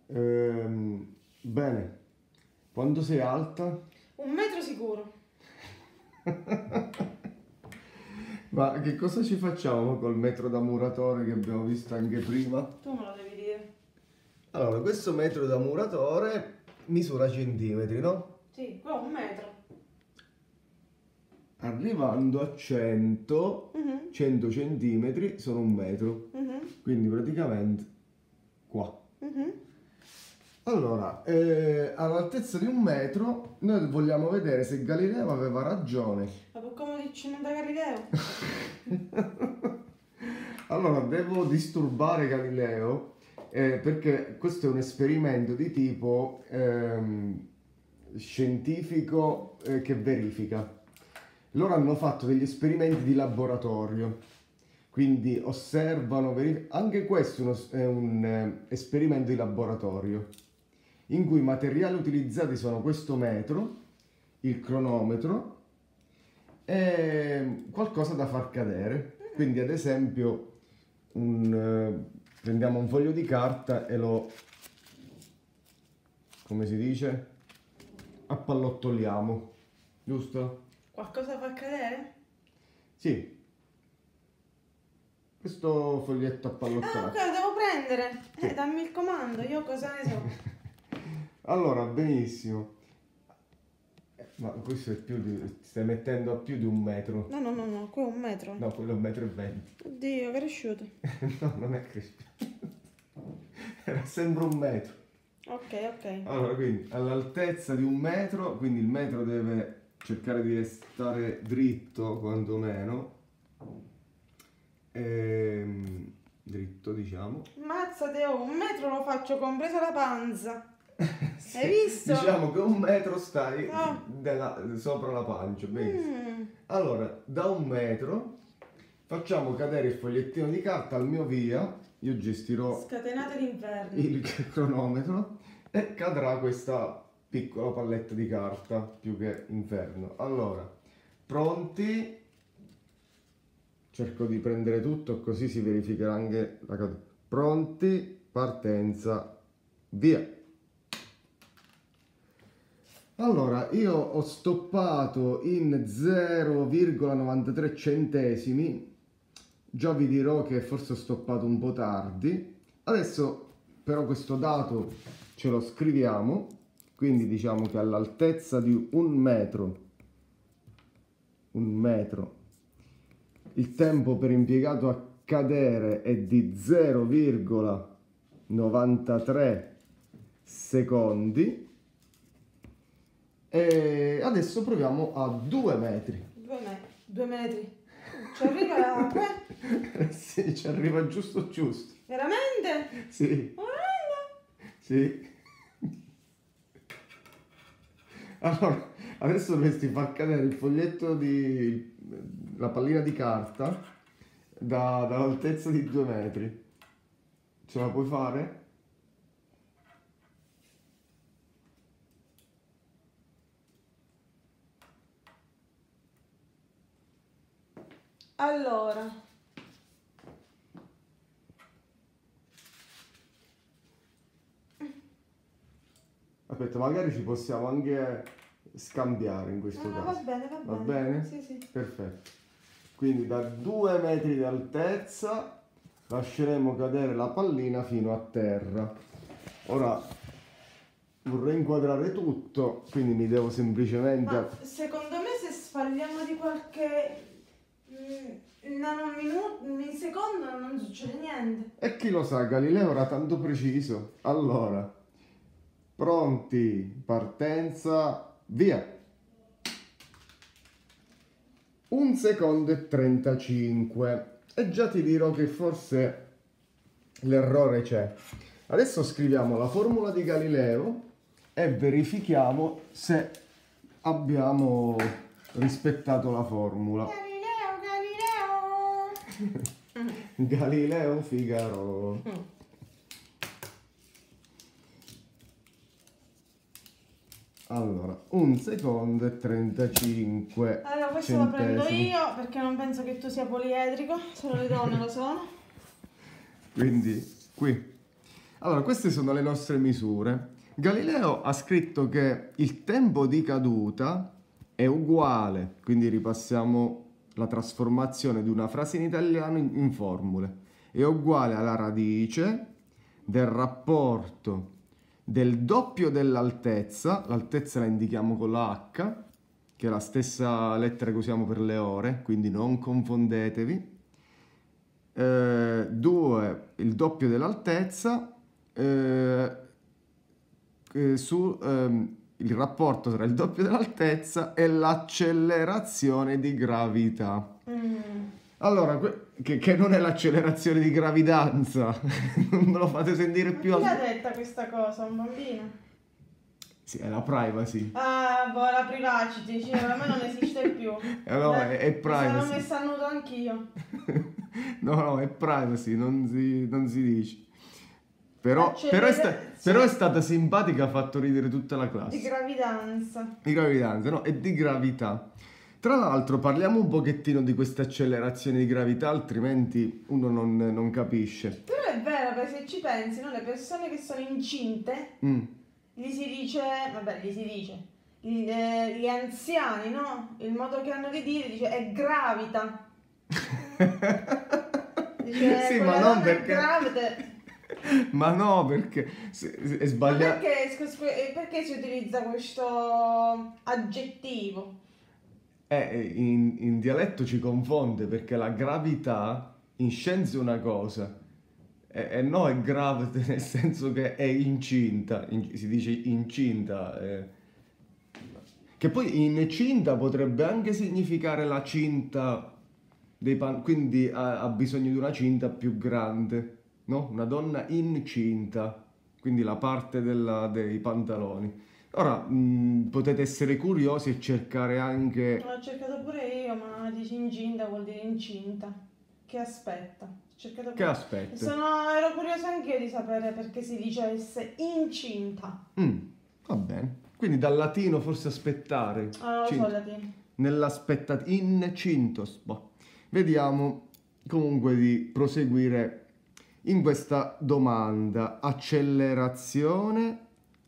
Bene, quanto sei alta? 1 metro sicuro. Ma che cosa ci facciamo col metro da muratore che abbiamo visto anche prima? Tu me lo devi dire. Allora, questo metro da muratore misura centimetri, no? Sì, qua 1 metro. Arrivando a 100, Mhm, 100 centimetri sono un metro, mhm, quindi praticamente qua. mhm. Allora, all'altezza di un metro noi vogliamo vedere se Galileo aveva ragione. Ma per come dici da Galileo? Allora, devo disturbare Galileo perché questo è un esperimento di tipo scientifico che verifica. Loro hanno fatto degli esperimenti di laboratorio, quindi osservano, anche questo è un esperimento di laboratorio, in cui i materiali utilizzati sono questo metro, il cronometro e qualcosa da far cadere. Quindi ad esempio prendiamo un foglio di carta e lo, come si dice, appallottoliamo, giusto? Qualcosa fa cadere? Sì, questo foglietto Ah, ok, appallottolato. lo devo prendere. Sì. Dammi il comando, io cosa ne so. Allora, benissimo. Ma questo è più di... stai mettendo a più di un metro. No, qui è 1 metro. No, quello è 1,20 m. Oddio, è cresciuto. No, non è cresciuto. Era sempre un metro. Ok. Allora, quindi all'altezza di un metro, quindi il metro deve cercare di restare dritto quantomeno. Dritto, diciamo. Mazzate, 1 metro lo faccio compresa la panza. Sì, Hai visto? diciamo che un metro stai Ah. sopra la pancia, benissimo. Mm. Allora, da un metro facciamo cadere il fogliettino di carta al mio via, io gestirò Scatenate l'inferno. il cronometro e cadrà questa piccola palletta di carta, più che inferno. Allora, pronti? Cerco di prendere tutto così si verificherà anche la caduta. Pronti? Partenza, via! Allora, io ho stoppato in 0,93 centesimi, già vi dirò che forse ho stoppato un po' tardi, adesso però questo dato ce lo scriviamo, quindi diciamo che all'altezza di un metro, il tempo per impiegato a cadere è di 0,93 secondi. E adesso proviamo a 2 metri. 2 metri. Ci arriva qua? Sì, ci arriva giusto giusto. Veramente? Sì, Veramente? sì. Allora, adesso dovresti far cadere il foglietto di... la pallina di carta dall'altezza di 2 metri. Ce la puoi fare? Allora, Aspetta, magari ci possiamo anche scambiare in questo va caso. bene, Va bene? Sì. Perfetto. Quindi da 2 metri di altezza lasceremo cadere la pallina fino a terra. Ora vorrei inquadrare tutto, quindi mi devo semplicemente... Ma secondo me se sbagliamo di qualche secondo non succede niente. E chi lo sa, Galileo era tanto preciso. Allora, pronti, partenza, via! 1 secondo e 35. E già ti dirò che forse l'errore c'è. Adesso scriviamo la formula di Galileo e verifichiamo se abbiamo rispettato la formula. Galileo! Galileo Figaro. Allora, 1 secondo e 35 Allora, questo lo prendo centesimi. io perché non penso che tu sia poliedrico, solo le donne lo sono. Quindi qui. Allora, queste sono le nostre misure. Galileo ha scritto che il tempo di caduta è uguale, quindi ripassiamo la trasformazione di una frase in italiano in formule, è uguale alla radice del rapporto del doppio dell'altezza, l'altezza la indichiamo con la H, che è la stessa lettera che usiamo per le ore, quindi non confondetevi. 2, il doppio dell'altezza, il rapporto tra il doppio dell'altezza e l'accelerazione di gravità. Allora, che non è l'accelerazione di gravidanza, non me lo fate sentire più Chi l'ha detta questa cosa? Un bambino? Sì, è la privacy. Ah, boh, la privacy, cioè, a me non esiste più. No, è Mi sono privacy. messa a nudo anch'io. No, è privacy, non si dice. Però Accelerazione è stata simpatica, ha fatto ridere tutta la di classe. gravidanza. Di gravidanza, no? E di gravità. Tra l'altro parliamo un pochettino di questa accelerazione di gravità, altrimenti uno non capisce. Però è vero, perché se ci pensi, no? Le persone che sono incinte, gli si dice, vabbè, gli anziani, no? Il modo che hanno di dire, dice, è gravita. Dice, Sì, quella ma non donna è perché... gravida. Ma no, perché è Ma sbagliato. perché si utilizza questo aggettivo? In dialetto ci confonde perché la gravità in scienza è una cosa e no è grave nel senso che è incinta, si dice incinta. Che poi incinta potrebbe anche significare la cinta quindi ha bisogno di una cinta più grande, no? Una donna incinta, quindi la parte dei pantaloni. Ora, potete essere curiosi e cercare anche... L'ho cercato pure io, ma dici incinta vuol dire incinta. Che aspetta? Ho cercato Che pure. aspetta? Ero curiosa anche io di sapere perché si dicesse incinta. Va bene. Quindi dal latino forse aspettare. Ah, non lo so Cinto. il latino. Nell'aspettativa. Incintos. Boh. Vediamo comunque di proseguire in questa domanda. Accelerazione.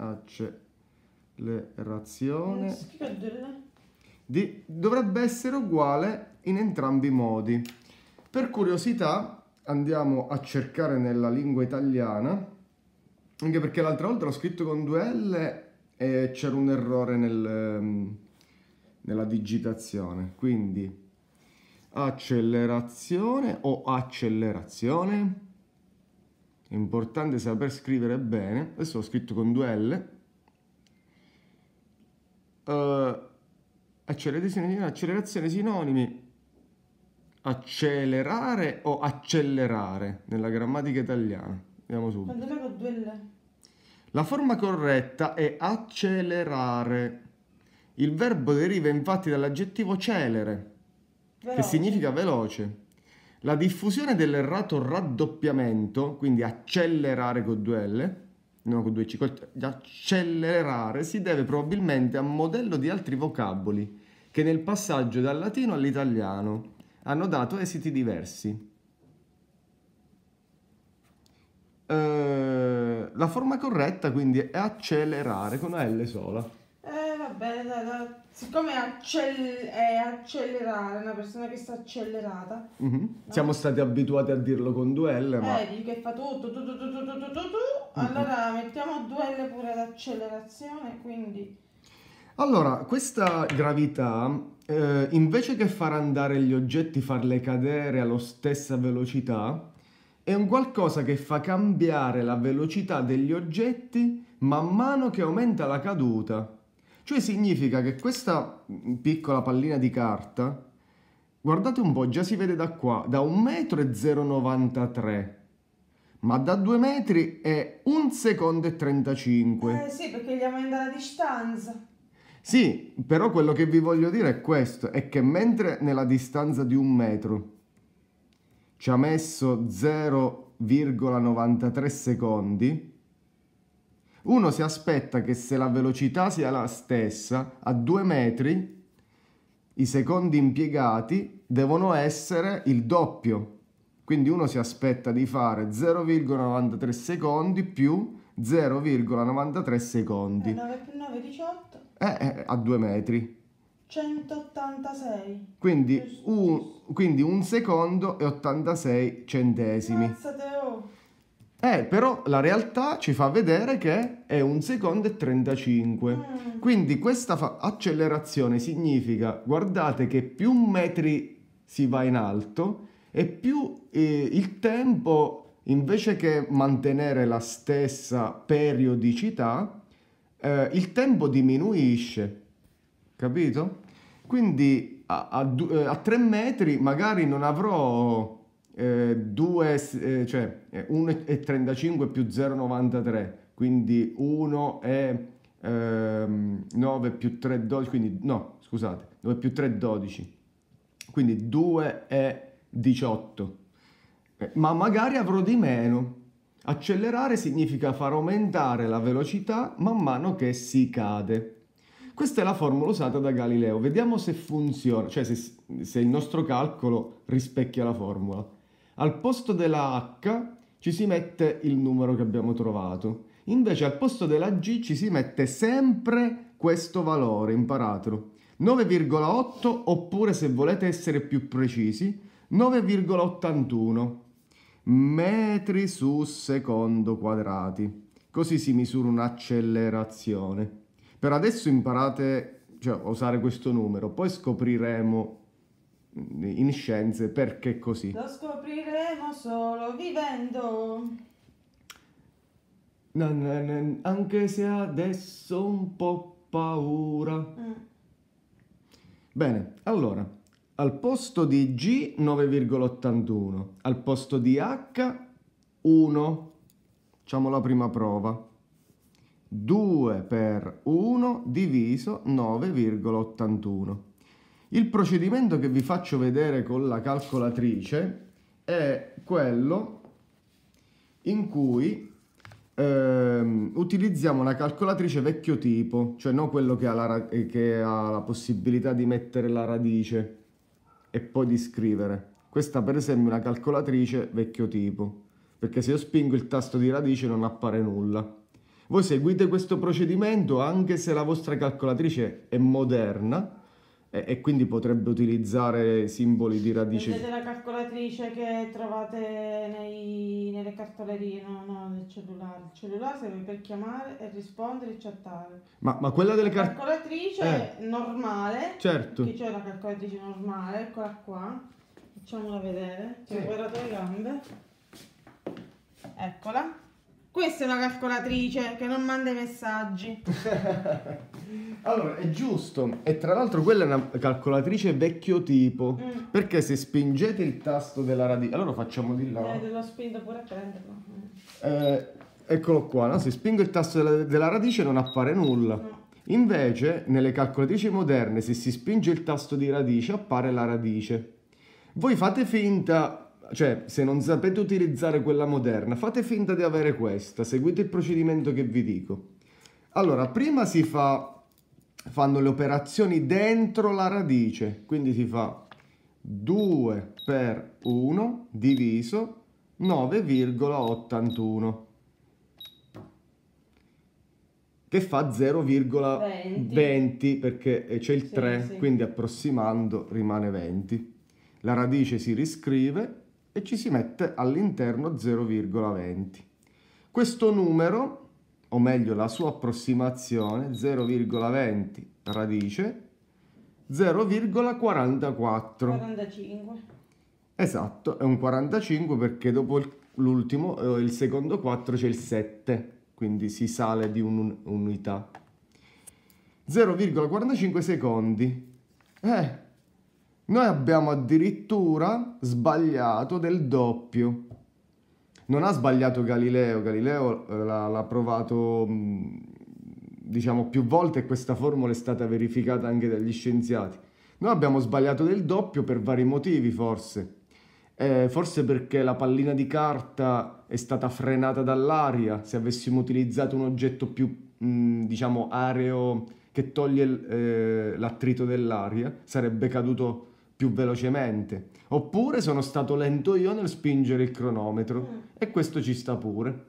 Dovrebbe essere uguale in entrambi i modi. Per curiosità andiamo a cercare nella lingua italiana, anche perché l'altra volta l'ho scritto con 2L e c'era un errore nella digitazione. Quindi accelerazione o accelerazione. È importante saper scrivere bene. Adesso l'ho scritto con 2L. Accelerazione sinonimi. Accelerare o accelerare nella grammatica italiana. Andiamo subito. Quando me con due L. La forma corretta è accelerare. Il verbo deriva infatti dall'aggettivo celere, che Veloce. significa veloce. La diffusione dell'errato raddoppiamento, quindi accelerare con 2L, non con 2C, accelerare, si deve probabilmente a un modello di altri vocaboli che nel passaggio dal latino all'italiano hanno dato esiti diversi. La forma corretta quindi è accelerare con una L sola. Va bene, dai. Siccome è accelerare, una persona che sta accelerata. No? Siamo stati abituati a dirlo con 2L, ma... Dici che fa tutto. Allora mettiamo 2L pure ad accelerazione, quindi... Allora, questa gravità, invece che far andare gli oggetti, farle cadere alla stessa velocità, è un qualcosa che fa cambiare la velocità degli oggetti man mano che aumenta la caduta. Cioè significa che questa piccola pallina di carta, guardate un po', già si vede da qua, da 1,093 m, ma da 2 metri è 1 secondo e 35. Sì, perché gli aumenta la distanza. Sì, però quello che vi voglio dire è questo, è che mentre nella distanza di 1 metro ci ha messo 0,93 secondi, uno si aspetta che se la velocità sia la stessa, a 2 metri i secondi impiegati devono essere il doppio. Quindi uno si aspetta di fare 0,93 secondi più 0,93 secondi. 9 più 9, 18. A 2 metri. 186. Quindi un secondo e 86 centesimi. Mazzate, oh. Però la realtà ci fa vedere che è 1 secondo e 35. Quindi questa accelerazione significa, guardate che più metri si va in alto e più il tempo, invece che mantenere la stessa periodicità, il tempo diminuisce, capito? Quindi a 3 metri magari non avrò 1,35 più 0,93, quindi 1 e 9 più 3, 12, quindi no, scusate, 9 più 3, 12, quindi 2 e 18, ma magari avrò di meno. Accelerare significa far aumentare la velocità man mano che si cade. Questa è la formula usata da Galileo. Vediamo se funziona, cioè se il nostro calcolo rispecchia la formula. Al posto della H ci si mette il numero che abbiamo trovato. Invece al posto della G ci si mette sempre questo valore, imparatelo. 9,8 oppure, se volete essere più precisi, 9,81 metri su secondo quadrati. Così si misura un'accelerazione. Per adesso imparate, cioè, a usare questo numero, poi scopriremo in scienze perché così. Lo scopriremo solo vivendo. Anche se adesso un po' paura. Bene, allora, al posto di G 9,81, al posto di H 1. Facciamo la prima prova. 2 per 1 diviso 9,81. Il procedimento che vi faccio vedere con la calcolatrice è quello in cui utilizziamo una calcolatrice vecchio tipo, cioè non quello che ha la possibilità di mettere la radice e poi di scrivere. Questa per esempio è una calcolatrice vecchio tipo, perché se io spingo il tasto di radice non appare nulla. Voi seguite questo procedimento anche se la vostra calcolatrice è moderna e quindi potrebbe utilizzare simboli di radice. Vedete la calcolatrice che trovate nelle cartolerie, no, nel cellulare. Il cellulare serve per chiamare e rispondere e chattare. Ma quella delle calcolatrice normale, certo. Qui c'è la calcolatrice normale, eccola qua. Facciamola vedere. Ti ho guardato le gambe. Eccola. Questa è una calcolatrice che non manda i messaggi. Allora, è giusto. E tra l'altro quella è una calcolatrice vecchio tipo. Perché se spingete il tasto della radice... Allora facciamo di là. L'ho spinto pure a prenderlo. Eccolo qua, no? Se spingo il tasto della radice non appare nulla. No. Invece, nelle calcolatrici moderne, se si spinge il tasto di radice, appare la radice. Voi fate finta... Cioè, se non sapete utilizzare quella moderna, fate finta di avere questa, seguite il procedimento che vi dico. Allora, prima fanno le operazioni dentro la radice, quindi si fa 2 per 1 diviso 9,81, che fa 0,20 perché c'è il 3, quindi approssimando rimane 20. La radice si riscrive e ci si mette all'interno 0,20. Questo numero, o meglio la sua approssimazione, 0,20 radice 0,44. 45. Esatto, è un 45 perché dopo l'ultimo, il secondo 4 c'è il 7, quindi si sale di un'unità. 0,45 secondi. Noi abbiamo addirittura sbagliato del doppio. Non ha sbagliato Galileo. Galileo l'ha provato, diciamo, più volte e questa formula è stata verificata anche dagli scienziati. Noi abbiamo sbagliato del doppio per vari motivi, forse. Forse perché la pallina di carta è stata frenata dall'aria. Se avessimo utilizzato un oggetto più, diciamo, areo, che toglie l'attrito dell'aria, sarebbe caduto più velocemente, oppure sono stato lento io nel spingere il cronometro, e questo ci sta pure.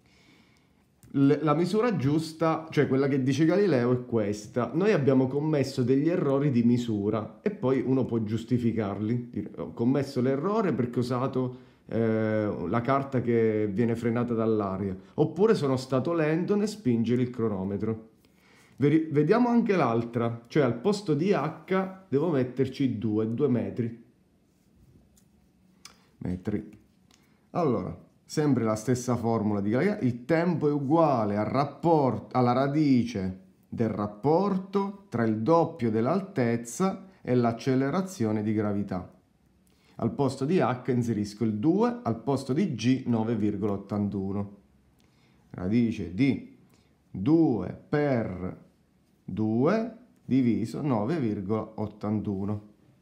La misura giusta, cioè quella che dice Galileo, è questa. Noi abbiamo commesso degli errori di misura e poi uno può giustificarli. Dire, ho commesso l'errore perché ho usato la carta che viene frenata dall'aria, oppure sono stato lento nel spingere il cronometro. Vediamo anche l'altra, cioè al posto di H devo metterci 2 metri. Allora, sempre la stessa formula di Galileo, il tempo è uguale alla radice del rapporto tra il doppio dell'altezza e l'accelerazione di gravità. Al posto di H inserisco il 2, al posto di G 9,81. Radice di 2 per 2 diviso 9,81.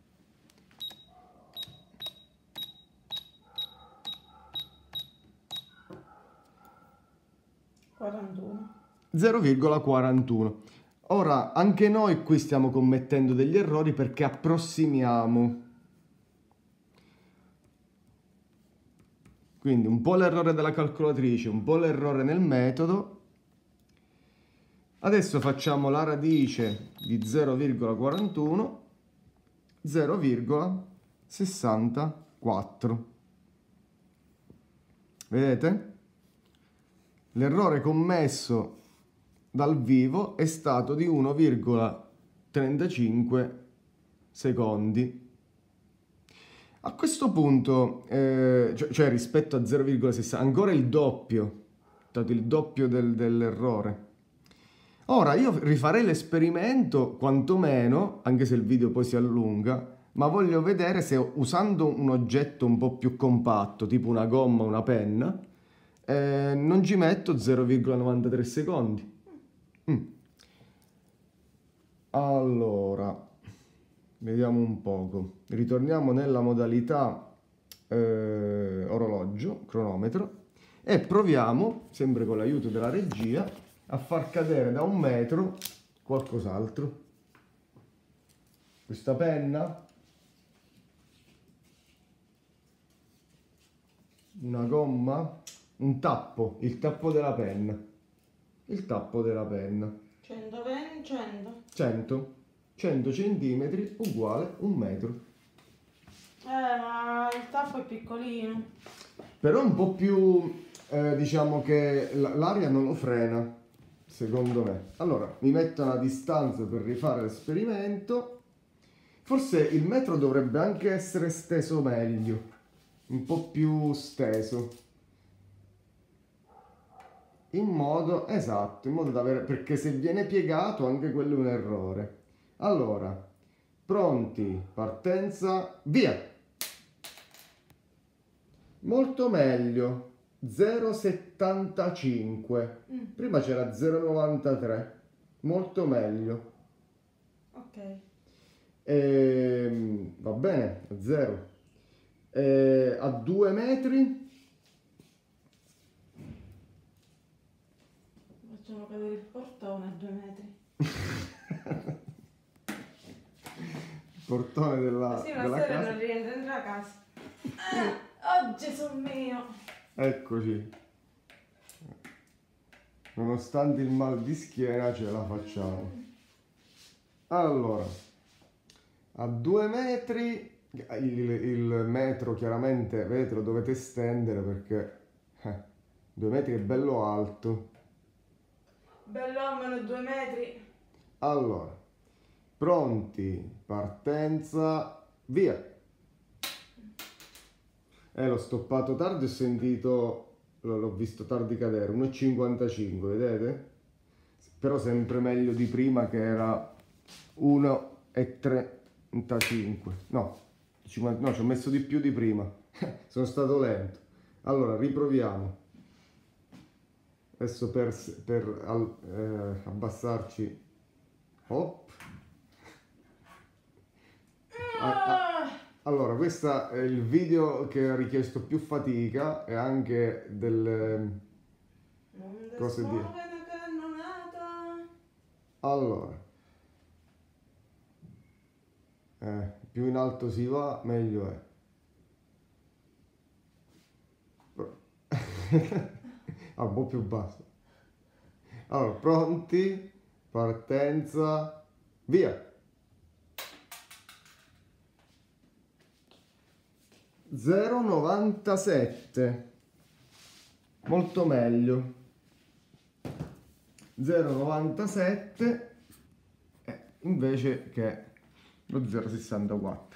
0,41. Ora, anche noi qui stiamo commettendo degli errori perché approssimiamo. Quindi un po' l'errore della calcolatrice, un po' l'errore nel metodo. Adesso facciamo la radice di 0,41, 0,64. Vedete? L'errore commesso dal vivo è stato di 1,35 secondi. A questo punto, cioè rispetto a 0,60, ancora il doppio, dato il doppio dell'errore. Ora io rifarei l'esperimento quantomeno, anche se il video poi si allunga, ma voglio vedere se usando un oggetto un po' più compatto, tipo una gomma, una penna, non ci metto 0,93 secondi. Allora, vediamo un poco. Ritorniamo nella modalità orologio, cronometro, e proviamo, sempre con l'aiuto della regia, a far cadere da 1 metro qualcos'altro. Questa penna, una gomma, un tappo, il tappo della penna. Il tappo della penna. 120, 100. 100 centimetri uguale 1 metro. Ma il tappo è piccolino. Però è un po' più, diciamo che l'aria non lo frena, secondo me. Allora, mi metto una distanza per rifare l'esperimento. Forse il metro dovrebbe anche essere steso meglio, un po' più steso. In modo da avere, perché se viene piegato anche quello è un errore. Allora, pronti, partenza, via! Molto meglio, 0,75. Prima c'era 0,93, molto meglio. Ok. Va bene, 0. A 2 metri... Facciamo cadere il portone a 2 metri. Il portone della Sì, ma della sera casa. non rientra dentro la casa. Oh Gesù mio! Eccoci. Nonostante il mal di schiena ce la facciamo. Allora, a 2 metri, il metro chiaramente, vedete, lo dovete stendere perché 2 metri è bello alto. Bell'uomo, 2 metri. Allora, pronti, partenza, via. L'ho stoppato tardi, ho sentito, l'ho visto tardi cadere, 1,55, vedete? Però sempre meglio di prima che era 1,35. No, ci ho messo di più di prima. Sono stato lento. Allora, riproviamo. Adesso per abbassarci. Hop. Allora, questo è il video che ha richiesto più fatica e anche delle cose di... Allora, più in alto si va, meglio è. Un po' più basso. Allora, pronti? Partenza, via! 0,97, molto meglio. 0,97 invece che lo 0,64.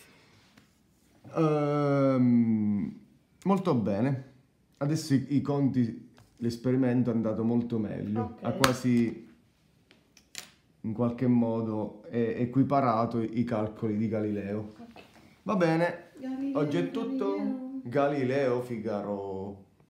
Molto bene. Adesso i conti, l'esperimento è andato molto meglio. Ok. Ha quasi in qualche modo equiparato i calcoli di Galileo. Ok. Va bene, Galileo, oggi è tutto. Galileo. Galileo Figaro.